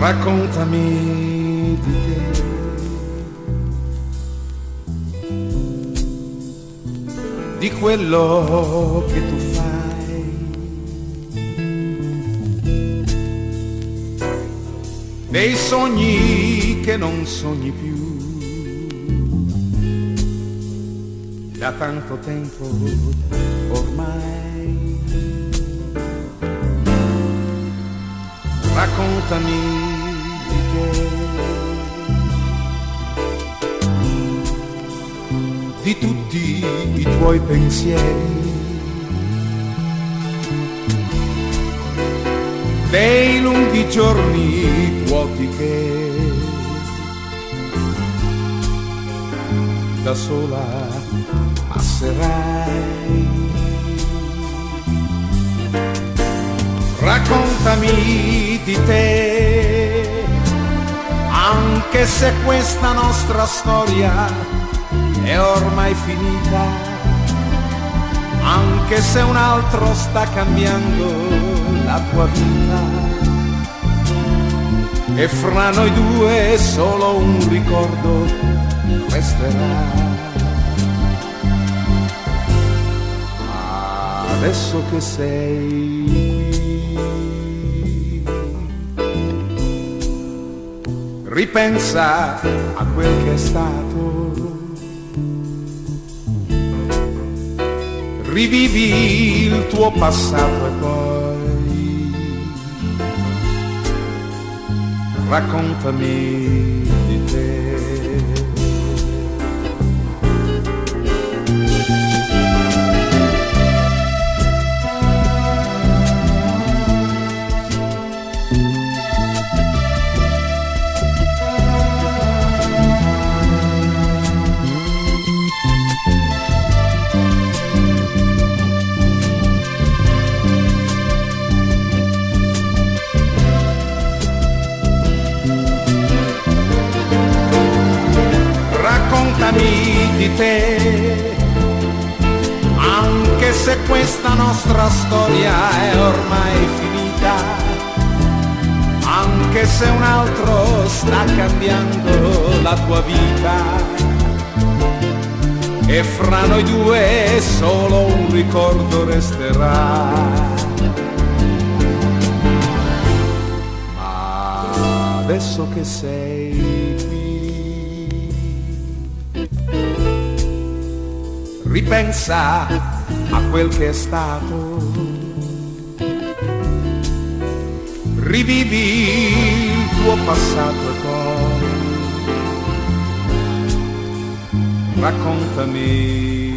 Raccontami di te, di quello che tu fai, dei sogni che non sogni più, da tanto tempo ormai. Raccontami di te, di tutti i tuoi pensieri, dei lunghi giorni vuoti che da sola passerai. Raccontami di te, anche se questa nostra storia è ormai finita, anche se un altro sta cambiando la tua vita, e fra noi due solo un ricordo resterà. Ma adesso che sei qui, ripensa a quel che è stato, rivivi il tuo passato e poi raccontami di te. Raccontami di te, anche se questa nostra storia è ormai finita, anche se un altro sta cambiando la tua vita, e fra noi due solo un ricordo resterà. Ma adesso che sei qui, ripensa a quel che è stato, rivivi il tuo passato e poi raccontami